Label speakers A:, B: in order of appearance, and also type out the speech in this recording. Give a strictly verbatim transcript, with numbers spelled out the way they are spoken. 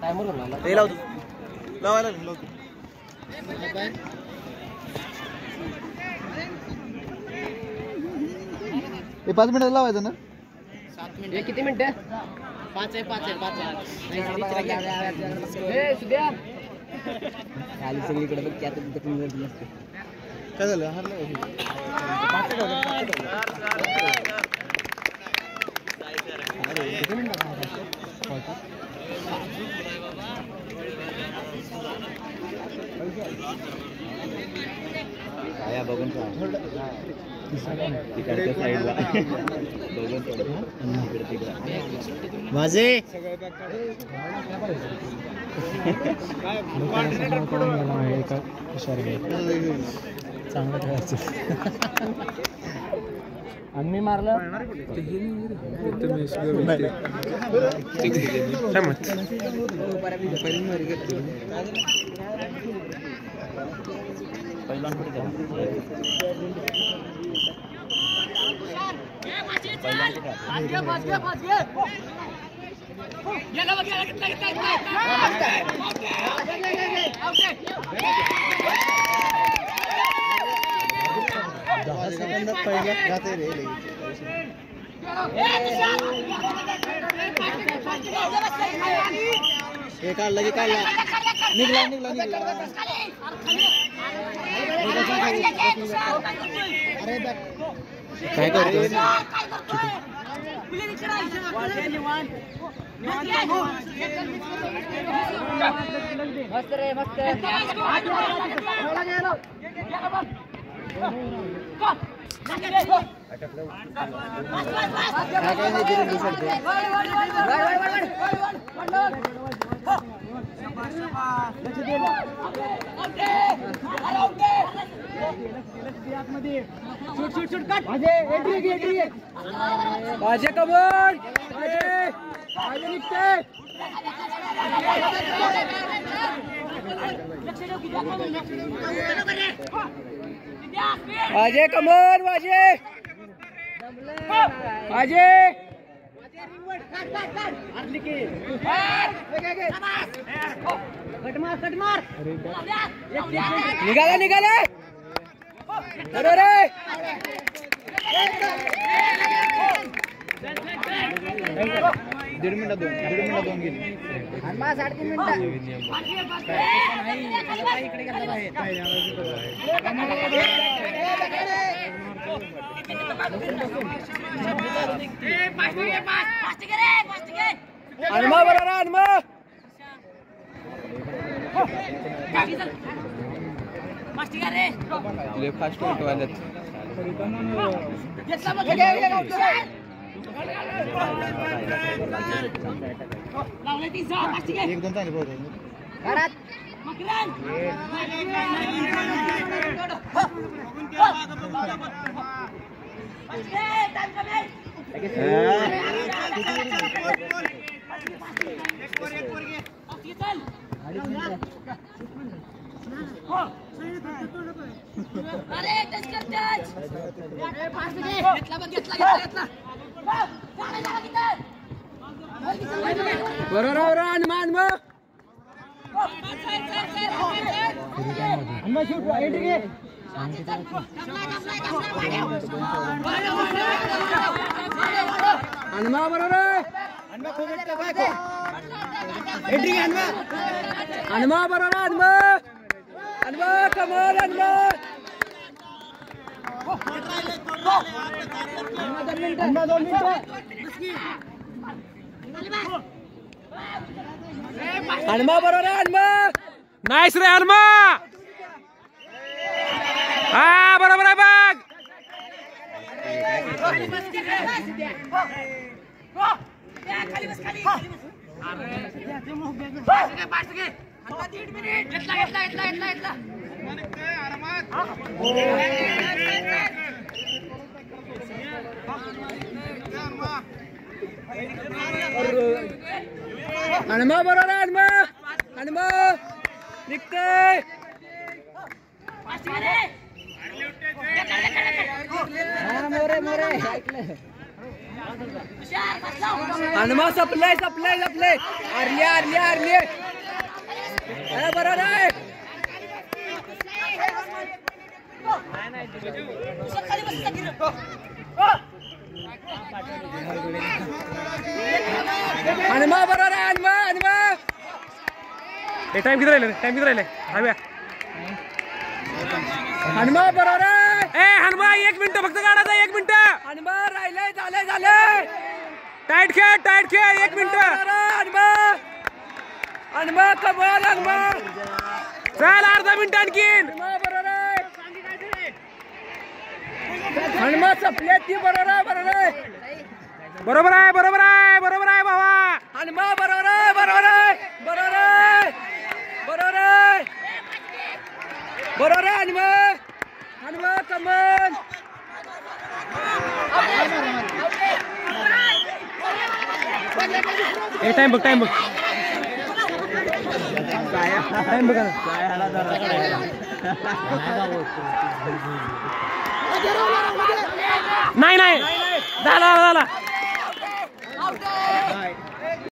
A: ते लावतो लावायला लावतो हे पाच मिनिटात लावायचं ना
B: सात मिनिट किती मिनिटं पाच आहे पाच आहे पाच आहे खाली सगळीकडे बघ की आता तिथं गर्दी असते
A: काय झालं हरलं
C: काय बघून तिकडच्या साईडला बघून
A: माझे
B: चांगलं खेळायचं आम्ही मारलं
A: दहा सेकंदात पहिला जाते रे हे काढला की काढला निघला निघला निघला अरे काय करतो
B: मस्त रे मस्त माझे कमोड माझे कमोड माझे माझे निघाला निघाला अरे रे
A: दीड मिनिटात दोन दीड मिनिटात दोन गेली
B: साडेतीन मिनिटं हनुमा बरोबर हनुमा
C: तुले फास्ट वाटवायला
A: एक दोन चांगले पोहोचतो
D: अरे टच कर टच घेतला बघ घेतला घेतला घेतला
B: बरोबर हनुमान मग हनुमा बरोबर हनुमा बरोबर हनुमा हनुमा कमल हनुमा हनुमा दोन मिनिटं हनुमा बरोबर हनुमा
E: नाईस रे हनुमा हा बरोबर आहे बघ
D: खाली बस खाली दीड मिनिट घेतला घेतला घेतला घेतला घेतला
B: हनुमा बरोबर हनुमा हनुमा निघते मोरे मोरे हनुमा सपलय सपलय सपलय आरले आरले आरले बरोबर आहे हनुमा बरोबर आहे हनुमा हनुमा
E: टाइम किती राहिले टाइम किती राहिले हव्या
B: हनुमा बरोबर आहे
E: ए हनुमा एक मिनिट फक्त काढायचा एक मिनिट
B: हनुमा राहिले झाले झाले
E: टाईट खेळ टाईट खेळ एक मिनिट
B: हनुमा हनुमा कमाल हनुमा
E: चल अर्धा मिनिट आणखीन
B: हनुमा बरोबर आहे हनुमा सपले ती बरोबर आहे बरोबर आहे
E: बरोबर आहे बरोबर आहे बरोबर आहे भावा
B: हनुमा बरोबर आहे बरोबर आहे बरोबर आहे बरोबर आहे बरोबर आहे हनुमा हनुमा कमाल
E: ए टाइम बघ टाइम बघ टाइम बघा नाही नाही झाला झाला